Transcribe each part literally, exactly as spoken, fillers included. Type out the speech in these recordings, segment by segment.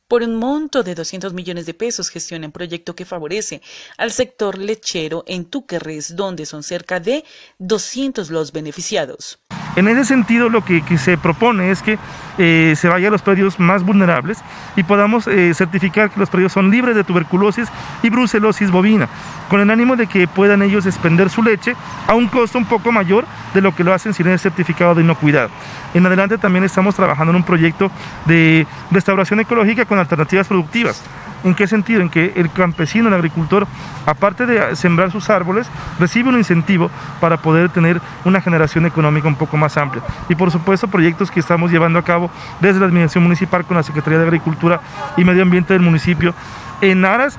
Por un monto de doscientos millones de pesos gestiona un proyecto que favorece al sector lechero en Túquerres, donde son cerca de doscientos los beneficiados. En ese sentido, lo que, que se propone es que eh, se vaya a los predios más vulnerables y podamos eh, certificar que los predios son libres de tuberculosis y brucelosis bovina, con el ánimo de que puedan ellos expender su leche a un costo un poco mayor de lo que lo hacen sin el certificado de inocuidad. En adelante también estamos trabajando en un proyecto de restauración ecológica con alternativas productivas. ¿En qué sentido? En que el campesino, el agricultor, aparte de sembrar sus árboles, recibe un incentivo para poder tener una generación económica un poco más amplia. Y por supuesto proyectos que estamos llevando a cabo desde la Administración Municipal con la Secretaría de Agricultura y Medio Ambiente del municipio en aras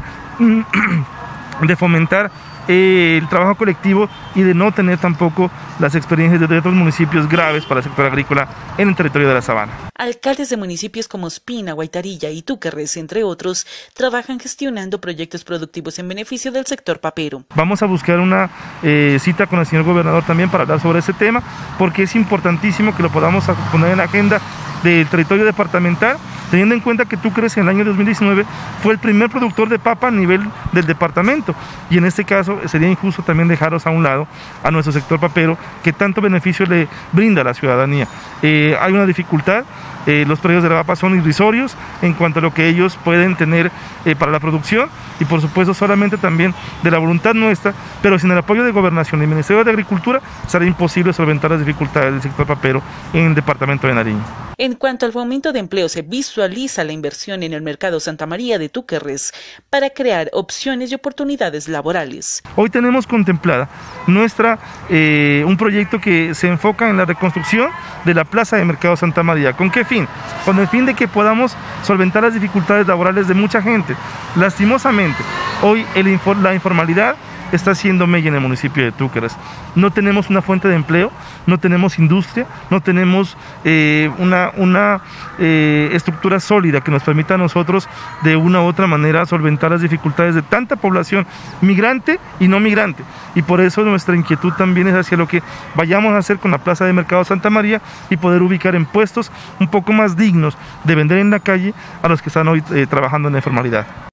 de fomentar eh, el trabajo colectivo y de no tener tampoco las experiencias de otros municipios graves para el sector agrícola en el territorio de la Sabana. Alcaldes de municipios como Ospina, Guaitarilla y Túquerres, entre otros, trabajan gestionando proyectos productivos en beneficio del sector papero. Vamos a buscar una eh, cita con el señor gobernador también para hablar sobre ese tema, porque es importantísimo que lo podamos poner en la agenda del territorio departamental, teniendo en cuenta que Túquerres en el año dos mil diecinueve fue el primer productor de papa a nivel del departamento, y en este caso sería injusto también dejarlos a un lado a nuestro sector papero, que tanto beneficio le brinda a la ciudadanía. Eh, hay una dificultad. Eh, los predios de la papa son irrisorios en cuanto a lo que ellos pueden tener eh, para la producción y por supuesto solamente también de la voluntad nuestra, pero sin el apoyo de Gobernación y el Ministerio de Agricultura será imposible solventar las dificultades del sector papero en el departamento de Nariño. En cuanto al fomento de empleo, se visualiza la inversión en el mercado Santa María de Túquerres para crear opciones y oportunidades laborales. Hoy tenemos contemplada nuestra, eh, un proyecto que se enfoca en la reconstrucción de la Plaza de Mercado Santa María. ¿Con qué fin? Con el fin de que podamos solventar las dificultades laborales de mucha gente. Lastimosamente, hoy el, la informalidad está haciendo mella en el municipio de Túquerres. No tenemos una fuente de empleo, no tenemos industria, no tenemos eh, una, una eh, estructura sólida que nos permita a nosotros de una u otra manera solventar las dificultades de tanta población migrante y no migrante. Y por eso nuestra inquietud también es hacia lo que vayamos a hacer con la Plaza de Mercado Santa María y poder ubicar en puestos un poco más dignos de vender en la calle a los que están hoy eh, trabajando en la informalidad.